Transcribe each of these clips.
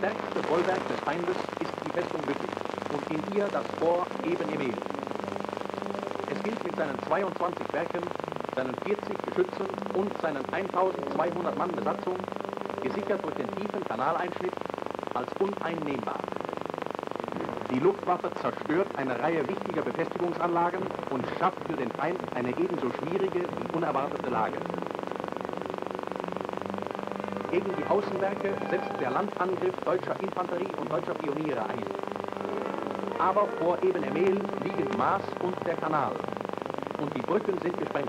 stärkste Bollwerk des Feindes ist die Festung Lüttich und in ihr das Fort Eben Emael. Es gilt mit seinen 22 Werken, seinen 40 Geschützen und seinen 1200 Mann Besatzung, gesichert durch den tiefen Kanaleinschnitt, als uneinnehmbar. Die Luftwaffe zerstört eine Reihe wichtiger Befestigungsanlagen und schafft für den Feind eine ebenso schwierige wie unerwartete Lage. Gegen die Außenwerke setzt der Landangriff deutscher Infanterie und deutscher Pioniere ein. Aber vor Eben Emael liegen Maas und der Kanal und die Brücken sind gesprengt.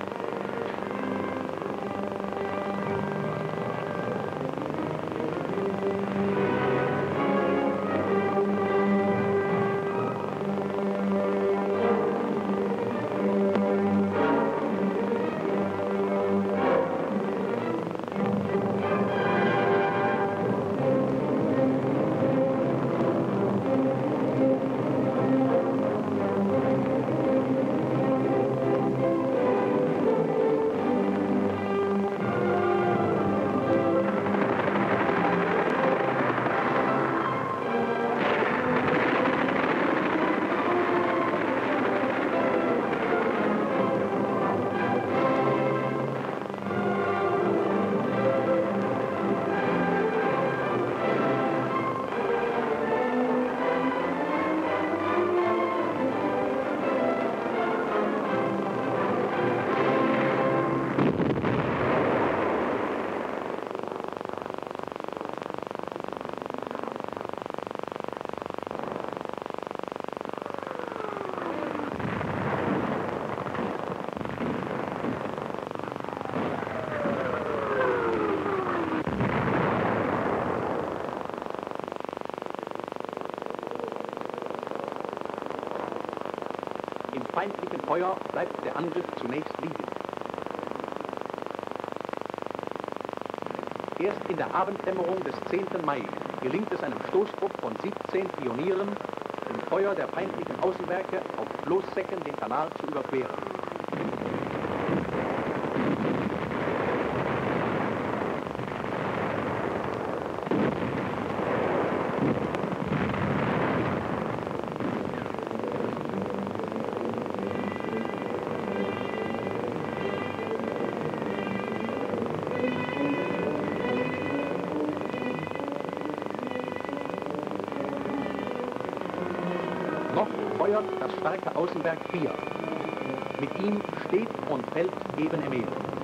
Feindlichen Feuer bleibt der Angriff zunächst liegen. Erst in der Abenddämmerung des 10. Mai gelingt es einem Stoßtrupp von 17 Pionieren, im Feuer der feindlichen Außenwerke auf Bloßsäcken den Kanal zu überqueren. Das starke Außenwerk 4. Mit ihm steht und fällt Eben Emael.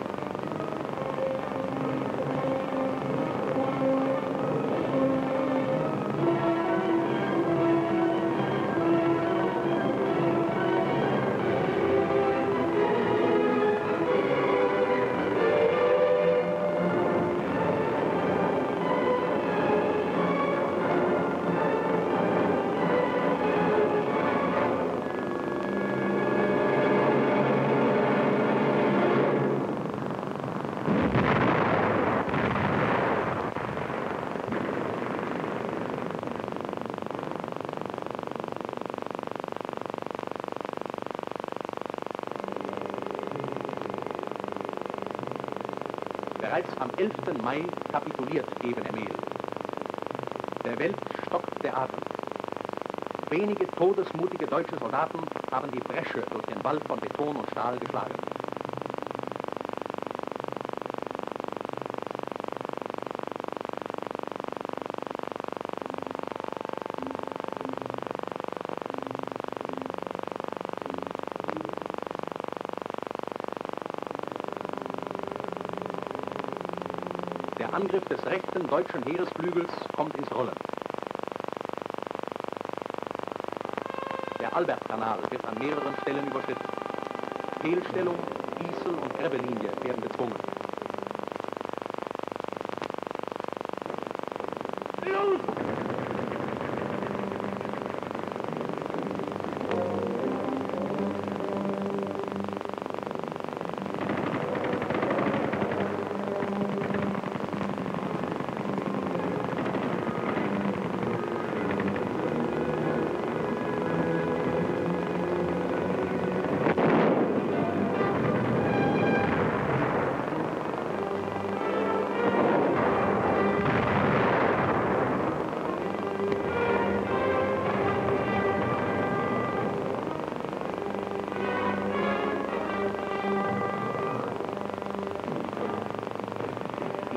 Bereits am 11. Mai kapituliert Eben Emael. Der Welt stockt der Atem. Wenige todesmutige deutsche Soldaten haben die Bresche durch den Wall von Beton und Stahl geschlagen. Der Angriff des rechten deutschen Heeresflügels kommt ins Rollen. Der Albert Kanal wird an mehreren Stellen überschritten. Fehlstellung, Ijssel und Grebbe Linie werden gezwungen.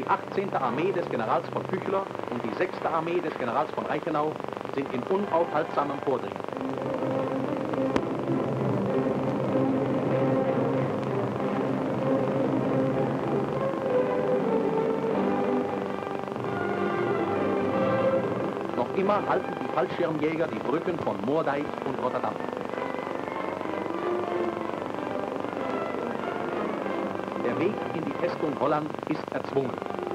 Die 18. Armee des Generals von Küchler und die 6. Armee des Generals von Reichenau sind in unaufhaltsamem Vordringen. Noch immer halten die Fallschirmjäger die Brücken von Moerdijk und Rotterdam. Der Weg in die Festung Holland ist erzwungen.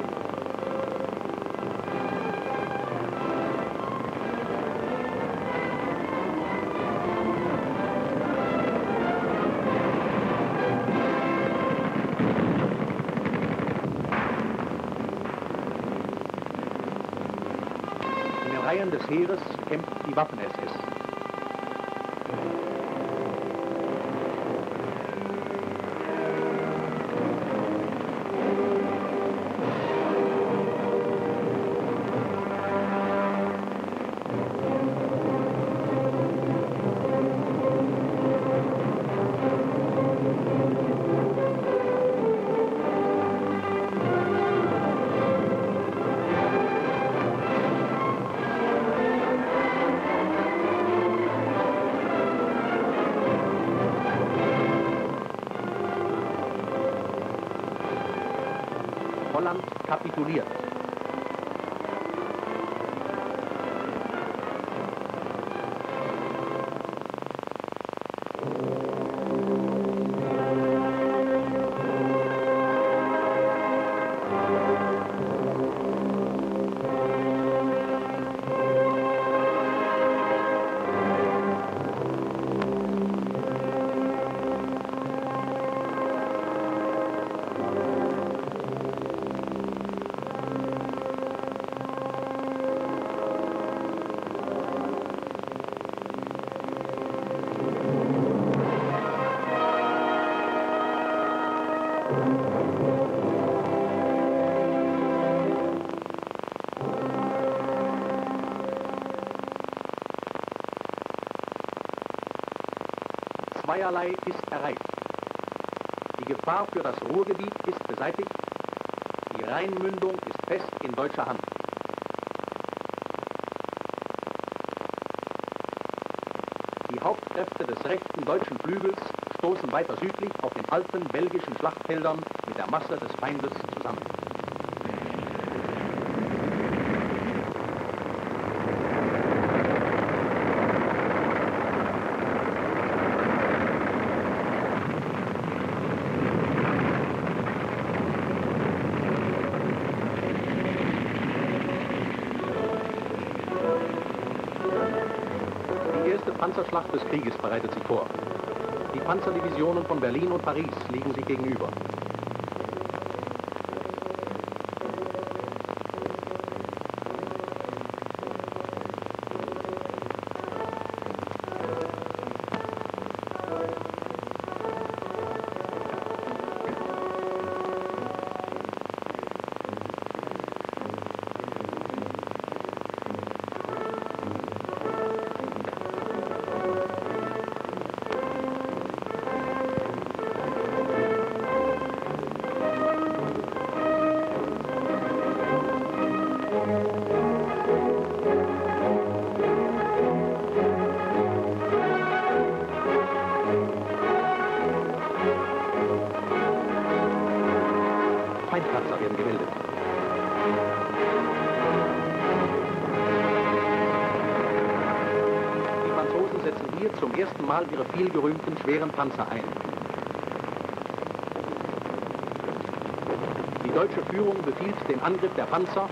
In den Reihen des Heeres kämpft die Waffen-SS. Holland kapituliert. Zweierlei ist erreicht. Die Gefahr für das Ruhrgebiet ist beseitigt, die Rheinmündung ist fest in deutscher Hand. Die Hauptkräfte des rechten deutschen Flügels stoßen weiter südlich auf den alten belgischen Schlachtfeldern mit der Masse des Feindes zusammen. Panzerschlacht des Krieges bereitet sich vor. Die Panzerdivisionen von Berlin und Paris liegen sich gegenüber. Feindpanzer werden gebildet. Die Franzosen setzen hier zum ersten Mal ihre vielgerühmten schweren Panzer ein. Die deutsche Führung befiehlt den Angriff der Panzer.